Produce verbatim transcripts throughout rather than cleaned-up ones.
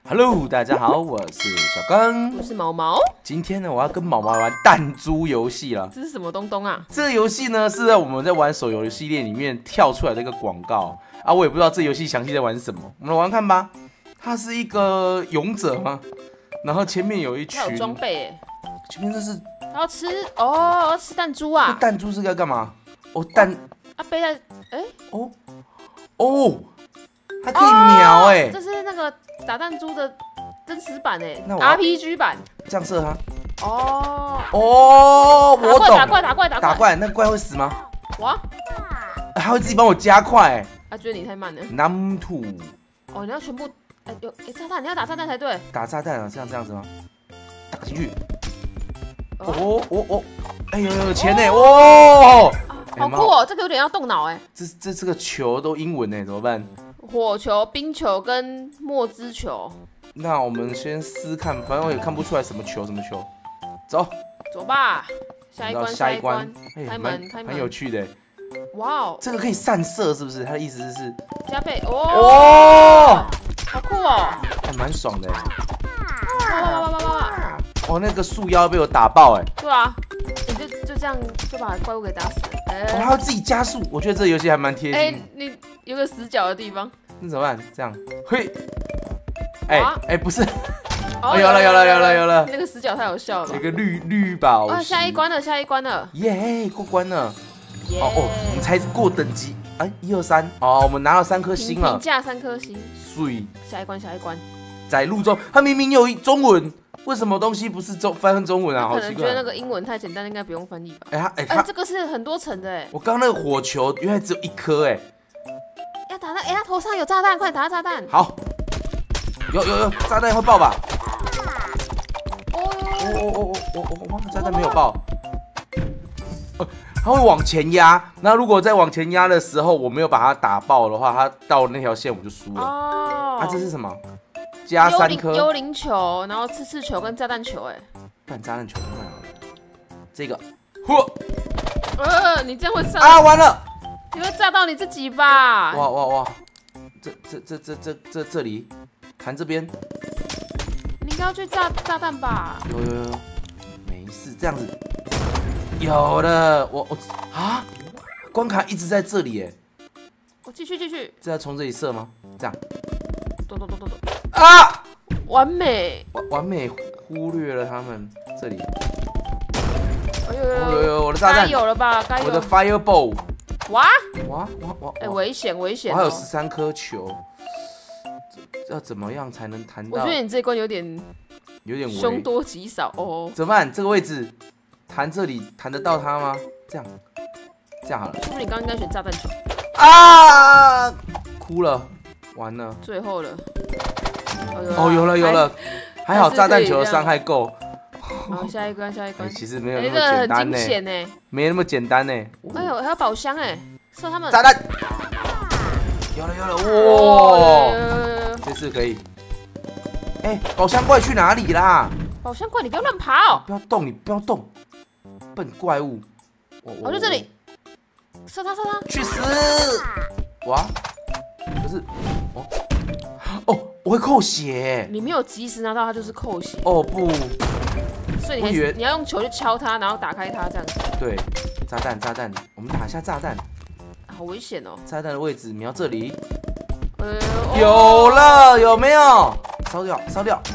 Hello， 大家好，我是小刚， 我是毛毛。 今天呢，我要跟毛毛玩弹珠游戏了。 这是什么东东啊？ 这个游戏呢，是在我们在玩手游系列里面跳出来的一个广告啊，我也不知道这游戏详细在玩什么，我们来玩看吧。它是一个勇者吗？然后前面有一群， 它有装备哎。 前面这是， 然后吃哦，要吃弹珠啊。 弹珠是要干嘛？哦，弹啊背在哎哦哦，它可以瞄哎、 哦，这是那个打弹珠的真实版哎 ，R P G 版。 这样射它。 哦哦，我懂。 打怪打怪打怪打怪，那怪会死吗？ 哇， 它会自己帮我加快哎、欸。 他觉得你太慢了。 Num two。 哦，你要全部哎有哎炸弹，你要打炸弹才对。 打炸弹啊，这样这样子吗？打进去。哦哦哦，哎呦有钱呢，哇！ 好酷哦，这个有点要动脑哎。 这这这个球都英文呢，怎么办？ 火球、冰球跟墨汁球。 那我们先试看，反正我也看不出来什么球什么球。走， 走吧，下一关下一关， 开门开门， 蛮有趣的。 哇哦， 这个可以散射是不是？它的意思是加倍哦， 哦， 好酷哦， 还蛮爽的。 哇哇哇哇哇！ 哦，那个树妖被我打爆哎。 对啊，你就就这样就把怪物给打死了。 哦，它会自己加速，我觉得这个游戏还蛮贴心。 哎，你有个死角的地方， 那怎么办？这样，嘿，哎哎，不是。 哦， 有了有了有了有了， 那个死角太好笑了。 有个绿绿宝石。 啊，下一关了，下一关了。 耶，过关了。哦哦，我们才过等级，哎，一二三，哦，我们拿了三颗星了。 评价三颗星。 水。 下一关，下一关。 在路中，它明明有中文，为什么东西不是中翻成中文啊？好可能奇怪。 觉得那个英文太简单，应该不用翻译吧？ 哎，它哎它这个是很多层的哎。 我刚刚那个火球原来只有一颗哎。 要打弹，哎，他头上有炸弹，快打炸弹。 好。有有有，炸弹会爆吧？ 哦哦哦哦哦哦哦！炸弹没有爆，呃，它会往前压。那如果在往前压的时候，我没有把它打爆的话，它到那条线我就输了。哦。啊，这是什么？加三颗幽灵球，然后刺刺球跟炸弹球，哎。 干炸弹球看好了。这个，嚯！ 呃，你这样会炸啊！完了！ 你会炸到你自己吧？ 哇哇哇！这这这这这这这里，弹这边。 你应该要去炸炸弹吧？ 有有有，没事，这样子。有了，我我啊，关卡一直在这里耶。 我继续继续。 这要从这里射吗？这样。 咚咚咚咚咚。 啊！ 完美。 完完美忽略了他们这里。 哎呦呦有有我的炸弹。 该有了吧？该有。 我的 fireball。 哇哇哇哇！ 哎，危险危险！ 我还有十三颗球。要怎么样才能弹到？ 我觉得你这一关有点有点凶多吉少哦。 怎么办？这个位置弹这里弹得到它吗？这样，这样好了。 是不是你刚刚应该选炸弹球？ 啊！哭了，完了。 最后了。 哦，有了有了，还好炸弹球的伤害够。 好，下一关下一关。 其实没有那么简单呢。 很惊险呢。 没那么简单呢。 哎呦，还有宝箱哎，射他们。 炸弹。有了有了，哇！这次可以。哎，宝箱怪去哪里啦？ 宝箱怪，你不要乱跑！ 不要动，你不要动，笨怪物！ 我就这里，射他射他！ 去死！哇！可是，哦哦，我会扣血。 你没有及时拿到它，就是扣血。 哦不！ 所以你还你要用球去敲它，然后打开它这样子。 对，炸弹炸弹，我们打一下炸弹。 好危险哦！ 炸弹的位置瞄这里。 呃， 有了，有没有？烧掉，烧掉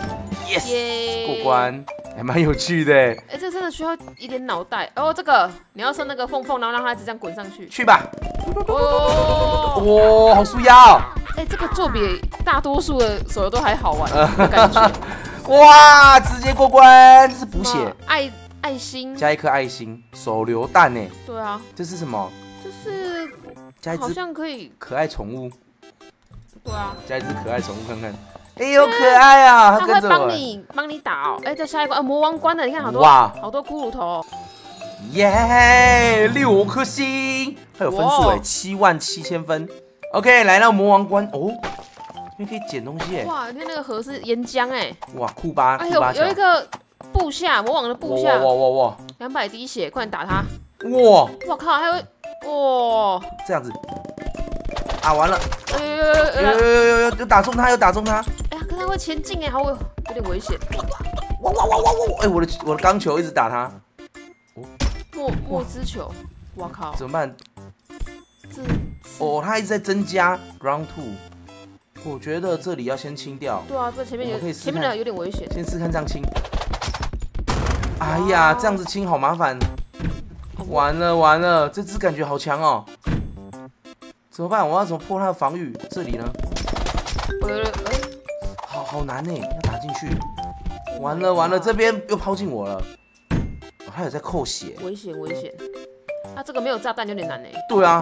，yes， 过关，还蛮有趣的。 哎，这真的需要一点脑袋哦。这个你要设那个缝缝，然后让它一直这样滚上去。 去吧。 哦， 哇，好舒压哦。 哎，这个做比大多数的手游都还好玩的感觉。 哇，直接过关，这是补血。 爱爱心， 加一颗爱心，手榴弹呢？ 对啊。 这是什么？ 这是加一只好像可以可爱宠物。 对啊， 加一只可爱宠物看看。哎呦，可爱啊！ 它会帮你帮你打哦。哎，在下一关，呃，魔王关的，你看好多哇，好多骷髅头。 耶，六颗星，它有分数哎，七万七千分。OK， 来到魔王关哦，这边可以捡东西哎。 哇，你看那个盒是岩浆哎。 哇，库巴， 哎呦，有一个部下，魔王的部下。 哇哇哇哇！ 两百滴血，快点打他！ 哇！ 我靠，还会哇！ 这样子。啊，完了！ 哎呦呦呦呦呦呦呦！又打中他，又打中他！ 哎呀，可它会前进哎，好有有点危险。 哇哇哇哇哇！哎，我的我的钢球一直打它。 墨墨之球，我靠！ 怎么办？ 这哦，它一直在增加 round two。我觉得这里要先清掉。 对啊，这前面有前面的有点危险。 先试看这样清。哎呀，这样子清好麻烦。完了完了，这只感觉好强哦。怎么办？我要怎么破它的防御？这里呢？ 呃，哎， 好好难呢，要打进去。完了完了，这边又抛进我了。哦，他有在扣血。 危险危险。啊，这个没有炸弹有点难哎。 对啊。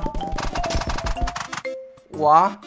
哇。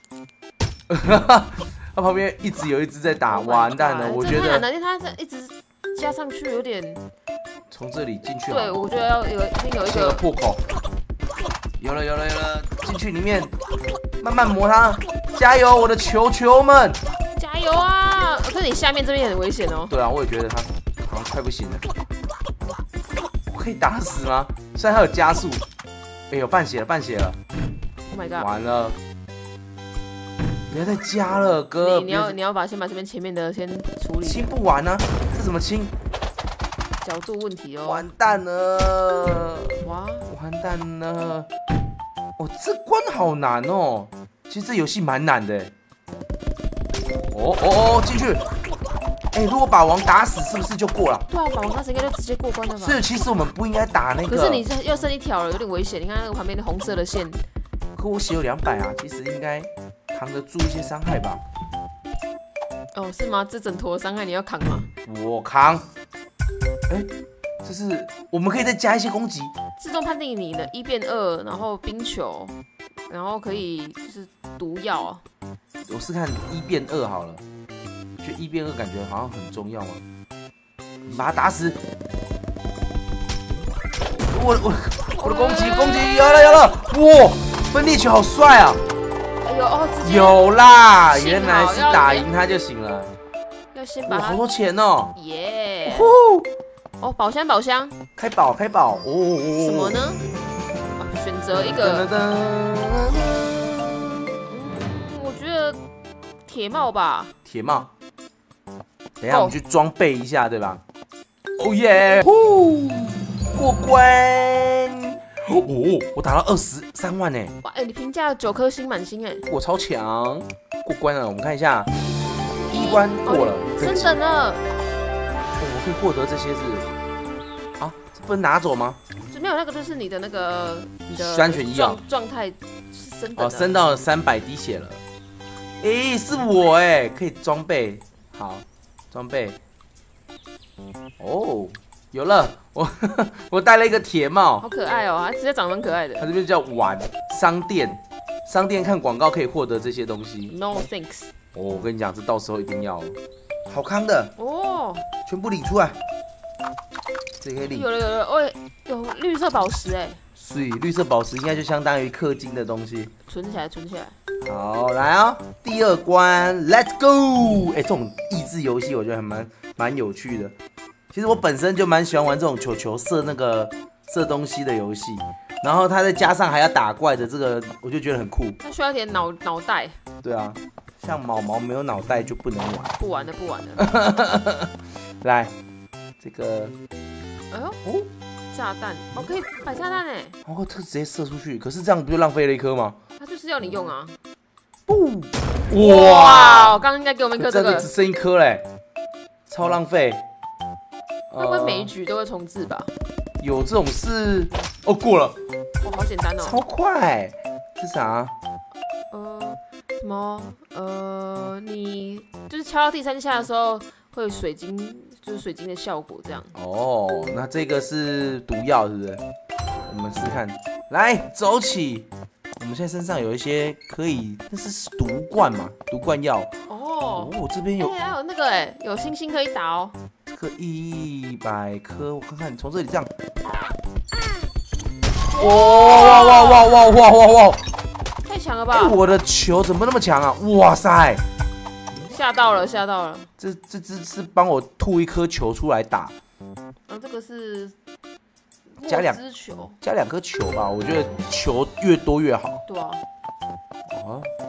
他旁边一直有一只在打，完蛋了！我觉得太难了，因为他这一直加上去有点。 从这里进去。 对，我觉得要有先有一个破口。有了有了有了，进去里面，慢慢磨它，加油，我的球球们！ 加油啊！可是你下面这边很危险哦。 对啊，我也觉得他好像快不行了。我可以打死吗？虽然他有加速。哎呦，半血了半血了 ！Oh my god！ 完了。不要再加了，哥！ 你你要你要把先把这边前面的先处理。 清不完啊，这怎么清？ 角度问题哦。 完蛋了！ 哇！ 完蛋了！哦，这关好难哦。其实这游戏蛮难的。哦哦哦，进去！哎，如果把王打死，是不是就过了？ 对啊，把王打死应该就直接过关了吧？ 所以其实我们不应该打那个。 可是你又剩一条了，有点危险。你看那个旁边的红色的线。 可我血有两百啊，其实应该。扛得住一些伤害吧？ 哦，是吗？这整坨伤害你要扛吗？ 我扛。哎，这是我们可以再加一些攻击。 自动判定你的一变二，然后冰球，然后可以就是毒药。 我试看一变二好了，觉得一变二感觉好像很重要吗？你把他打死。我我我的攻击攻击有了有了！哇，分裂球好帅啊！ 有哦， 有啦，原来是打赢他就行了。 要先把它， 好多钱哦！ 耶！哦，宝箱宝箱， 开宝开宝哦！ 什么呢？选择一个。我觉得铁帽吧。铁帽。等一下我们去装备一下，对吧？哦耶！呼，过关。哦，我打到二十三万呢！ 哇，哎，你评价九颗星满星哎！ 我超强，过关了。我们看一下，第一关过了， 升等了。 哦，我可以获得这些是啊，这不能拿走吗？ 没有，那个就是你的那个你的安全医药状态是升等哦，升到了三百滴血了。哎，是我哎，可以装备，好，装备。哦。有了，我我戴了一个铁帽， 好可爱哦，它直接长得蛮可爱的。 它这边叫玩商店，商店看广告可以获得这些东西。 No thanks。 哦，我跟你讲，这到时候一定要好康的哦，全部理出来。这可以理。 有了有了，哦，有绿色宝石哎。 所以绿色宝石应该就相当于氪金的东西。 存起来，存起来。 好，来啊、哦，第二关 ，Let's go！ 哎，这种益智游戏我觉得还蛮蛮有趣的。其实我本身就蛮喜欢玩这种球球射那个射东西的游戏，然后它再加上还要打怪的这个，我就觉得很酷。 它需要一点脑脑袋。 对啊，像毛毛没有脑袋就不能玩。 不玩了，不玩了。 来，这个， 哎呦，哦，炸弹，哦，可以摆炸弹哎。 哦，这直接射出去，可是这样不就浪费了一颗吗？ 它就是要你用啊。 不， 哇，刚刚应该给我们一颗这个。 这个只剩一颗嘞，超浪费。 会不会每一局都会重置吧？ 有这种事哦，过了， 哇，好简单哦， 超快，是啥？ 呃，什么？呃，你就是敲到第三下的时候，会有水晶，就是水晶的效果这样。 哦，那这个是毒药是不是？我们试看，来走起。我们现在身上有一些可以，那是毒罐嘛？毒罐药。哦，哦，这边有， 哎，还有那个哎，有星星可以打哦。 这个一百颗，我看看，从这里这样。哇哇哇哇哇哇哇哇！ 太强了吧！ 我的球怎么那么强啊？哇塞！ 吓到了，吓到了。 这这只是帮我吐一颗球出来打。 啊，这个是加两只球， 加两颗球吧。我觉得球越多越好。 对啊。 哦，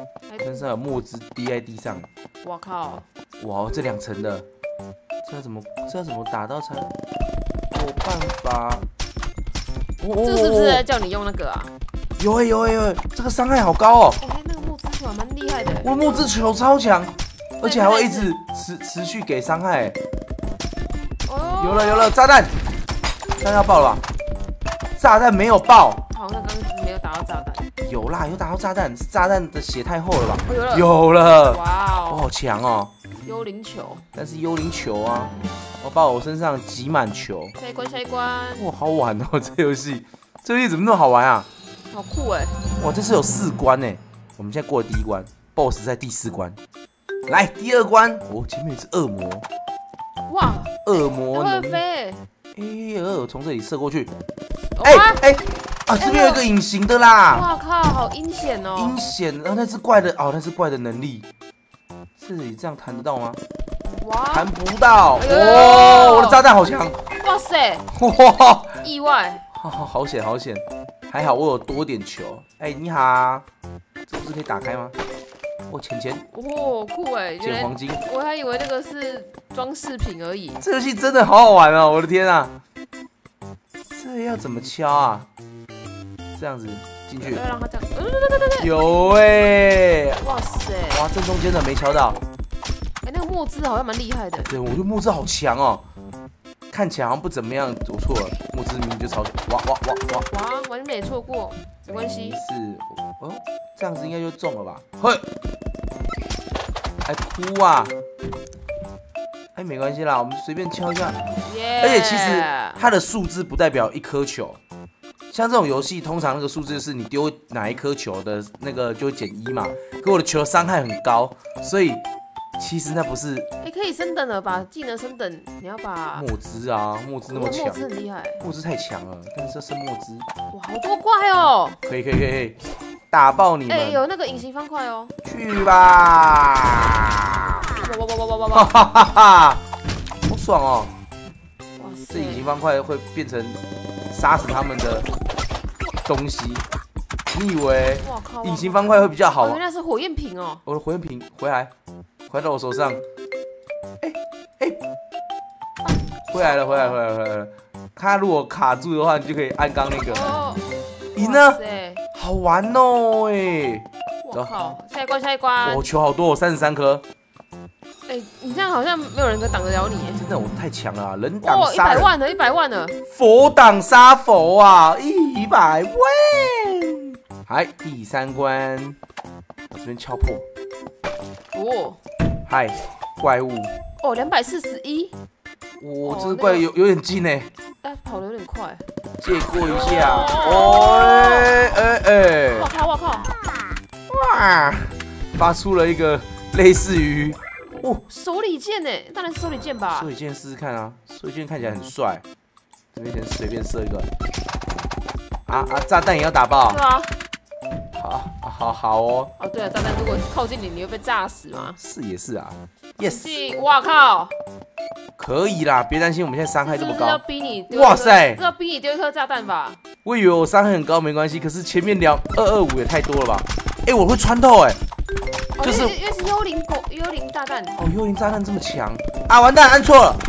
身上有墨汁滴在地上。 我靠！ 哇，这两层的，这要怎么这要怎么打到才有办法？ 哦、这是不是在叫你用那个啊？ 有哎、欸、有哎、欸、有、欸，这个伤害好高哦。 哎、欸，那个墨汁球蛮厉害的。 我的墨汁球超强，而且还会一直持持续给伤害、欸。哦、有了有了，炸弹，炸弹要爆了吧？炸弹没有爆。 好像刚刚没有打到炸弹。 有啦，有打到炸弹，是炸弹的血太厚了吧？ 哦、有了， 有了。 哇哦， 我好强哦！ 幽灵球， 但是幽灵球啊，我把我身上挤满球。 下一关，下一关。哇， 好玩哦！这游戏，这游戏怎么那么好玩啊？ 好酷哎！ 哇，这是有四关哎，我们现在过了第一关 ，BOSS 在第四关。来第二关，哦，前面有只恶魔。 哇， 恶魔会飞。 哎，呃，从这里射过去。哎哎啊，这边有一个隐形的啦！ 哇靠，好阴险哦！ 阴险，然后那只怪的哦，那只怪的能力，这里这样弹得到吗？哇，弹不到。哦，我的炸弹好强！ 哇塞！ 哇， 意外！ 好好好险好险，还好我有多点球。哎，你好，这不是可以打开吗？哦，钱钱。 哦，酷哎！ 捡黄金。 我还以为那个是装饰品而已。 这游戏真的好好玩哦！我的天啊！这要怎么敲啊？这样子进去， 要让它这样。对对对对对。 有哎、欸！ 哇塞！ 哇，正中间的没敲到。 哎、欸，那个墨汁好像蛮厉害的。 对，我觉得墨汁好强哦，看起来好像不怎么样。我错了，墨汁明明就超强。哇哇哇哇！ 哇，完全没错过，没关系。 是哦，这样子应该就中了吧？嘿，还哭啊？哎，没关系啦，我们随便敲一下。Yeah. 而且其实它的数字不代表一颗球，像这种游戏，通常那个数字就是你丢哪一颗球的那个就会减一嘛。可我的球伤害很高，所以其实那不是。 哎、欸，可以升等了吧？技能升等，你要把墨汁啊，墨汁那么强， 墨汁很厉害， 墨汁太强了，但是要升墨汁。 哇，好多怪哦！ 可以可以可以可以，打爆你们！ 哎、欸，有那个隐形方块哦。 去吧！ 哇哇哇哇哇哇！哈哈哈！好爽哦！ 哇塞！ 这隐形方块会变成杀死他们的东西。你以为隐形方块会比较好？ 原来是火焰瓶哦！ 我的火焰瓶回来，回到我手上。哎哎，回来了，回来，回来，回来了。它如果卡住的话，你就可以按刚那个。赢了，好玩哦！哎， 我靠！下一关，下一关。 我球好多，三十三颗。 哎、欸，你这样好像没有人可以挡得了你。 真的，我太强了、啊，人挡杀人。 一百万了，一百万了。 佛挡杀佛啊，一百万。嗨，第三关，我这边敲破。 哦。嗨， 怪物。 哦，两百四十一。 哇，这个怪有有点近哎。 哎，跑得有点快。 借过一下。哦，哎哎哎。 我靠，我靠。 哇，发出了一个类似于。 哦，手里剑呢？当然是手里剑吧。 手里剑试试看啊，手里剑看起来很帅。这边先随便射一个。啊啊！炸弹也要打爆。 对啊。 好，好，好哦。 哦，对了，炸弹如果靠近你，你会被炸死吗？ 是也是啊。Yes。 哇靠！ 可以啦，别担心，我们现在伤害这么高。 要逼你。 哇塞！ 这要逼你丢一颗炸弹吧？ 我以为我伤害很高没关系，可是前面两二二五也太多了吧？哎，我会穿透哎。 就是因为是幽灵狗，幽灵炸弹。 哦，幽灵炸弹这么强啊！完蛋，按错了。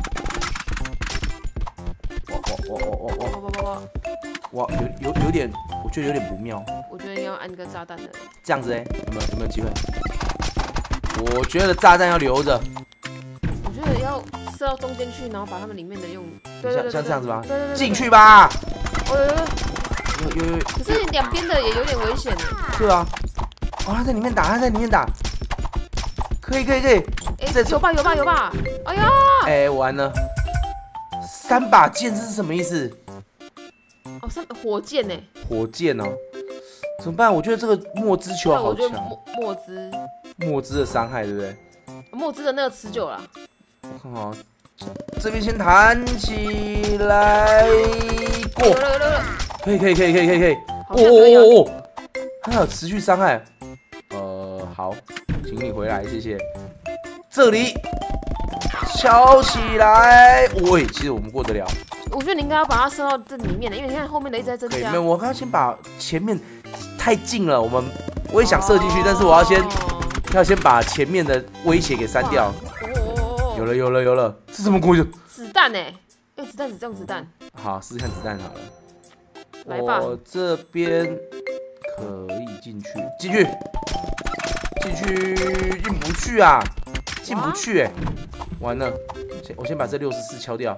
哇哇哇哇哇哇哇！哇，有有有点，我觉得有点不妙。 我觉得要按个炸弹的。 这样子哎，有没有有没有机会？我觉得炸弹要留着。 我觉得要射到中间去，然后把他们里面的用。对对对， 像这样子吗？ 对对对。 进去吧。 哦有有有。 可是两边的也有点危险哎。 对啊。哦，他在里面打，他在里面打，可以可以可以， 哎，有吧有吧有吧，哎呀， 哎，完了，三把剑这是什么意思？ 哦，三火箭呢？ 火箭哦，怎么办？我觉得这个墨汁球好强， 墨墨汁， 墨汁的伤害对不对？ 墨汁的那个持久啦。 我看好，这边先弹起来，过，可以可以可以可以可以可以， 哦哦哦， 还有持续伤害。呃，好，请你回来，谢谢。这里敲起来，喂，其实我们过得了。 我觉得你应该要把它射到这里面的，因为你看后面的一直在增加。 没有，我刚刚先把前面太近了，我们我也想射进去，哦、但是我要先要先把前面的威胁给删掉。 哦， 有了有了有了，是什么东西？ 子弹哎，用子弹子用子弹。 好，试试看子弹好了。 来吧。 我这边可以进去，进去，进去，进不去啊，进不去哎，完了，先我先把这六十四敲掉。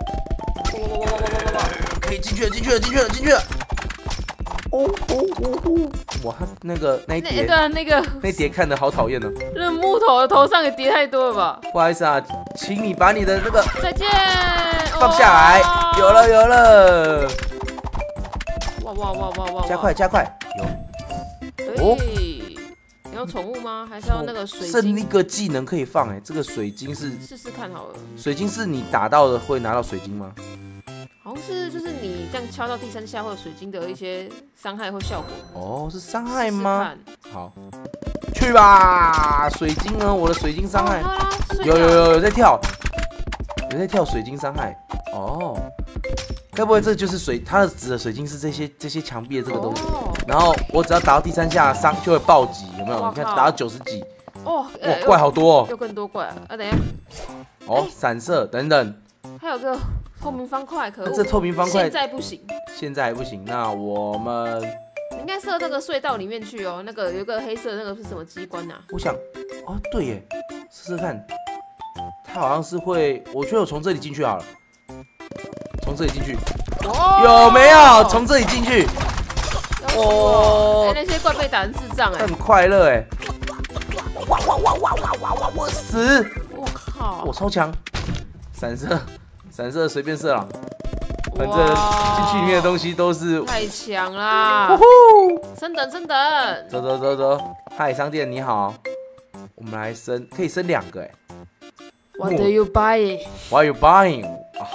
可以进去了，进去了，进去了，进去了。哦哦哦哦！哇，那个那一叠， 对啊，那个那叠看得好讨厌哦。 那木头的头上也叠太多了吧？ 不好意思啊，请你把你的那个再见放下来。有了有了！ 哇哇哇哇哇！ 加快加快！有。 哦。你要宠物吗？还是要那个水晶？ 剩一个技能可以放哎，这个水晶是试试看好了。 水晶是你打到的会拿到水晶吗？ 好像是，就是你这样敲到第三下会有水晶的一些伤害或效果。 哦，是伤害吗？ 试试好，去吧，水晶呢？我的水晶伤害、 哦、 有有有有在跳，有在跳水晶伤害。哦，该不会这就是水？它的指的水晶是这些这些墙壁的这个东西。哦、然后我只要打到第三下伤就会暴击，有没有？你看打到九十几。哦，哇，怪好多哦。 又更多怪啊！啊，等一下。 哦，闪射等等。 还有个。透明方块，可恶！ 这透明方块现在不行， 现在还不行。那我们应该射这个隧道里面去哦。那个有一个黑色，那个是什么机关呐、啊？ 我想，哦，对耶，试试看。它好像是会，我觉得我从这里进去好了，从这里进去，哦、有没有？从这里进去。 哦，欸、那些怪被打成智障哎， 很快乐哎。哇哇哇哇哇哇哇！我死！ 我靠！ 我超强，闪射。闪射随便射啦，反正进去里面的东西都是太强啦！升等升等， 走走走走，嗨商店你好，我们来升，可以升两个哎。 What are you buying? What are you buying?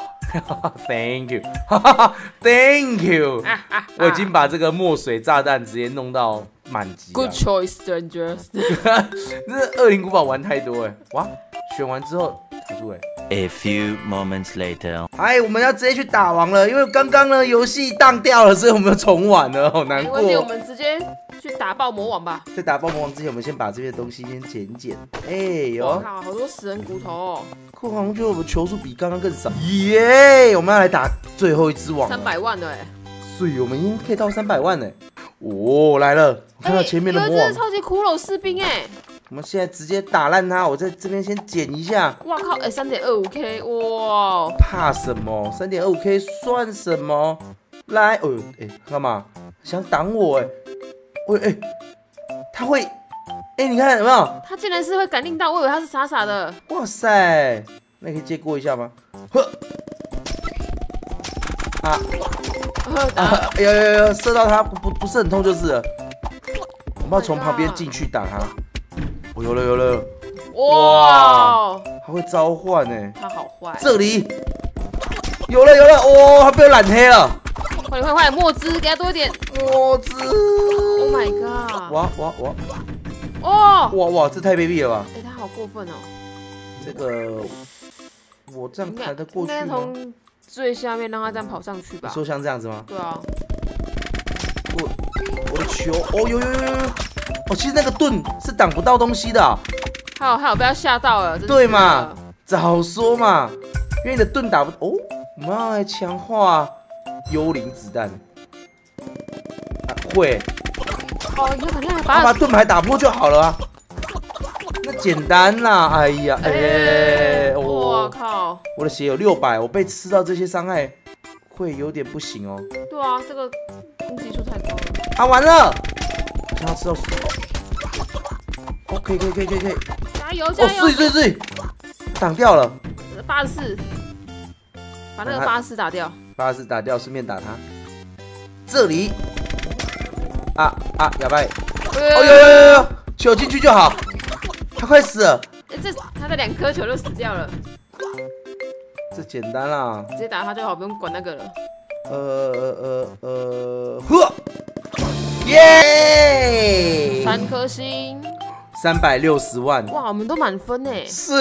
Thank you, Thank you. 我已经把这个墨水炸弹直接弄到满级。 Good choice, strangers. 这恶灵古堡玩太多哎，哇！选完之后卡住哎。 A few moments later， 哎，我们要直接去打王了，因为刚刚呢游戏当掉了，所以我们要重玩了，好难过。 没关系，我们直接去打爆魔王吧。 在打爆魔王之前，我们先把这些东西先捡一捡。哎呦， 哇靠，好多死人骨头哦！ 可好像觉得我们球数比刚刚更少。耶，我们要来打最后一只王， 三百万了哎！ 所以我们已经可以到三百万哎。哦，来了，我看到前面的魔王， 有一只超级骷髅士兵哎。 我们现在直接打烂它，我在这边先捡一下。 哇靠！哎，三点二五 K， 哇！ 怕什么？三点二五 K 算什么？来，哦，哎，干嘛？想挡我哎？喂，哎，他会，哎，你看有没有？ 他竟然是会感应到，我以为他是傻傻的。 哇塞，那你可以借过一下吗？呵，啊，啊，有有有，射到他不不是很痛就是了。我们要从旁边进去打他。哦，有了有了，哇，他会召唤哎， 他好坏。这里有了有了，哦，他被我染黑了。 快点快快，墨汁给他多一点。 墨汁 ，Oh my god！ 哇哇哇！ 哦， 哇哇，这太卑鄙了吧！ 哎，他好过分哦。这个我这样抬得过去吗？ 应该从最下面让他这样跑上去吧。 你说像这样子吗？ 对啊。 我我的球，哦有有有有。哦，其实那个盾是挡不到东西的、啊， 还有还有，不要吓到了， 对嘛？早说嘛，因为你的盾打不哦，我们要来强化幽灵子弹，啊、会， 哦，你肯定把把盾牌打破就好了啊，那简单啦，哎呀，哎、欸， 我、哦、靠， 我的血有六百，我被吃到这些伤害会有点不行哦。 对啊，这个攻击数太高了。 啊，完了。他吃到死哦，可以可以可以可以可以， 加油加油！ 哦，碎碎碎，挡掉了。 八十四，把那个八十四打掉。 八十四打掉，顺便打他。这里，啊啊，哑巴！哦有有有有，球进去就好。他快死了。 哎，这他的两颗球就死掉了。 这简单啦， 直接打他就好，不用管那个了。 呃呃呃呃，呵。耶！ 三颗星， 三百六十万。 哇，我们都满分哎！ 是，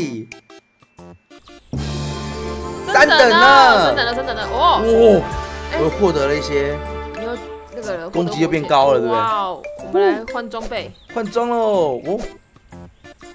三等了，三等了，三等了，哦！ 哦，我获得了一些， 你又那个攻击又变高了，对不对？ 哇，我们来换装备， 换装喽！哦，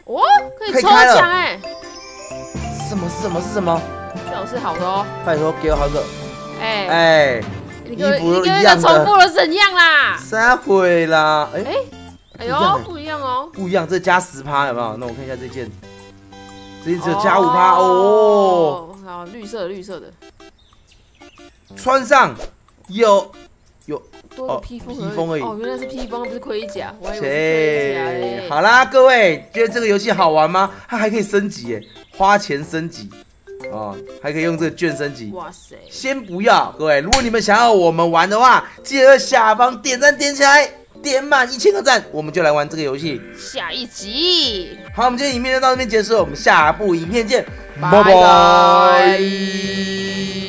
哦，可以抽奖哎！ 什么是什么是什么？ 这种是好的哦。 拜托给我好个。 哎哎， 你跟你跟那重复了怎样啦？ 三回啦！哎哎哎呦，不一样哦， 不一样，这加十趴有没有？那我看一下这件，这件只有加五趴哦。 好，绿色的绿色的， 穿上有有多披风披风而已。 哦，原来是披风，不是盔甲，我还以为是盔甲嘞。 好啦，各位觉得这个游戏好玩吗？它还可以升级耶，花钱升级。哦，还可以用这个券升级。哇塞！先不要，各位，如果你们想要我们玩的话，记得下方点赞点起来，点满一千个赞，我们就来玩这个游戏。 下一集。 好，我们今天影片就到这边结束，我们下部影片见， 拜拜。